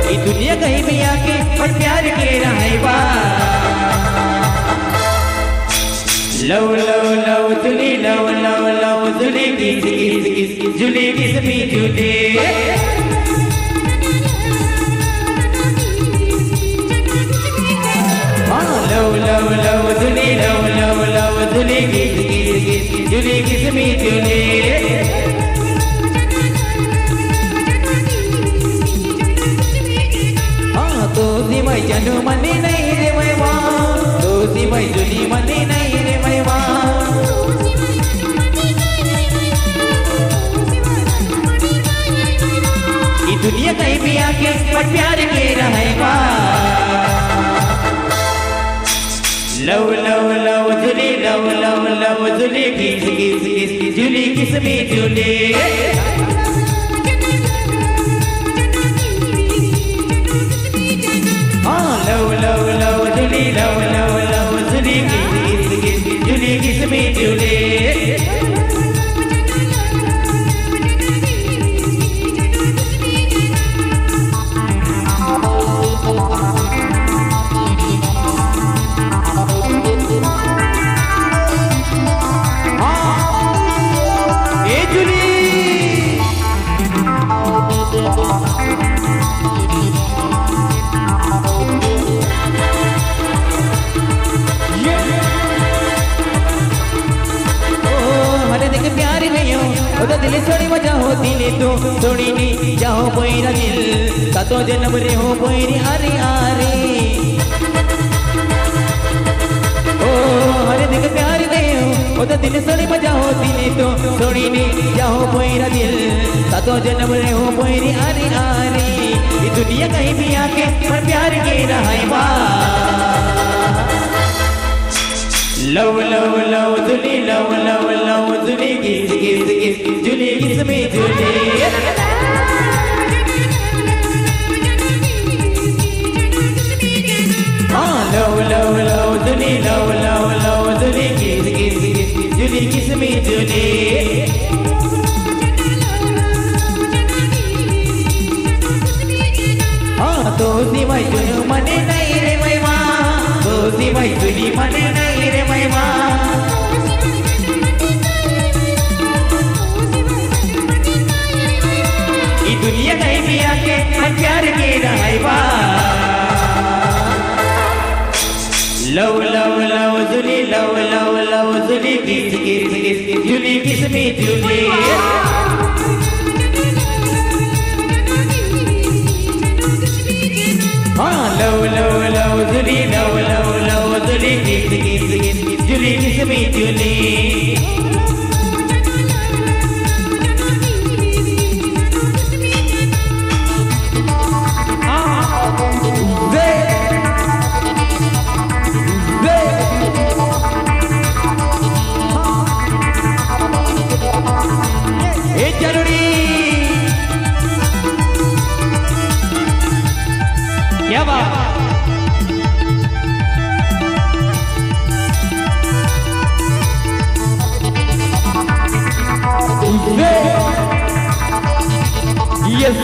ये दुनिया कहीं भी आके और प्यार के रहेगा। Love love love Julie love love love Julie kiss kiss kiss Julie kiss भी Julie. Love love love Julie love love love Julie kiss kiss kiss Julie kiss भी जुली। तो सिवाय जानू मनी नहीं रे मैवा, तो सिवाय जुली मनी नहीं रे मैवा। ये दुनिया कहीं भी आके पर प्यार के रहेगा। Love love love Julie love love love Julie kiss kiss kiss Julie kiss में Julie. Love love love Julie love love love Julie kiss kiss kiss Julie kiss में जुली। दिल छोड़ी वजह हो दिले तो छोड़ी नहीं जाओ पोईरा दिल सातो जन्म रे हो पोईरी आरे आरे। ओ हरे दिल प्यार दे हो तो दिल छोड़ी वजह हो दिले तो छोड़ी नहीं जाओ पोईरा दिल सातो जन्म रे हो पोईरी आरे आरे। ये दुनिया कहीं भी आके पर प्यार के रहेगा। Love love love Julie love love love Julie kiss kiss kiss Julie kiss में Julie. Love love love Julie love love love Julie kiss kiss kiss Julie kiss में जुली। तो सिवाय जुनू मने नहीं रे मैवा, तो सिवाय जुली मने नहीं रे मैवा। ये दुनिया कहीं भी आके हम प्यार के रहेगा। Love love love Julie love love love Julie kiss kiss kiss Julie kiss में Julie. Love love love Julie love love love Julie kiss kiss kiss Julie kiss में जुली। जरूरी क्या बात। Yes,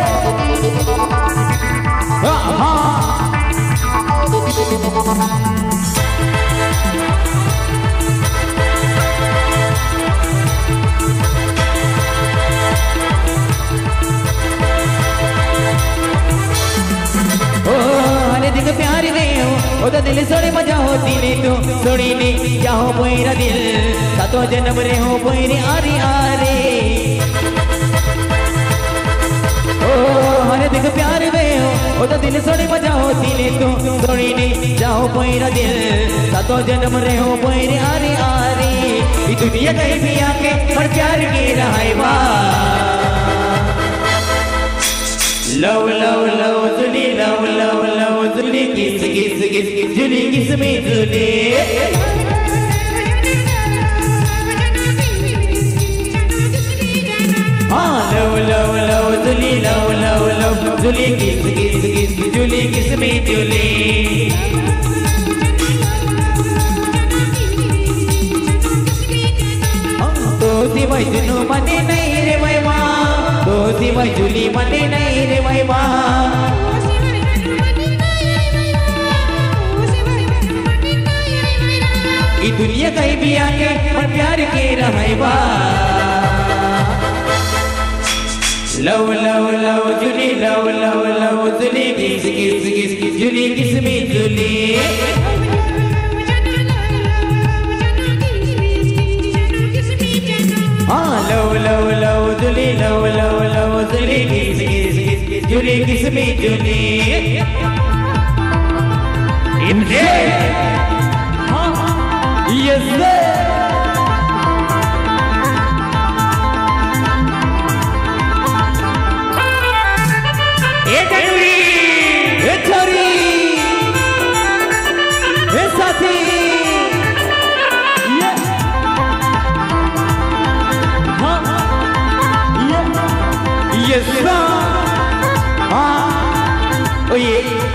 प्यार नहीं हो तो दिल सोड़े मजा हो दिले तो सोड़ी नहीं जाओ पोईरा दिल सातो जन्म रे हो पोईरी आरे आरे। ओ हरे दिल प्यार नहीं हो तो दिल सोड़े मजा हो दिले तो सोड़ी नहीं जाओ पोईरा दिल सातो जन्म रे हो पोईरी आरे आरे। ये दुनिया कहीं भी आके पर प्यार के रहेगा। Love love love Julie love love love Julie kiss kiss kiss Julie kiss में Julie. Love love love Julie love love love Julie kiss kiss kiss Julie kiss में जुली। तो सिवाय जुनू मने नहीं रे मैवा, तो सिवाय जुली मने नहीं रे मैवा। पिया के और प्यार के रहवा love love love Julie love love love Julie kiss kiss kiss kiss Julie kiss me Julie हाँ love love love Julie love love love Julie kiss kiss kiss kiss Julie kiss me जुली Yes, sir. Hey, Tanuri. Hey, Chori. Hey, Sati. Yeah. Huh? Yeah. Yes, sir. Ah. Oh, yeah.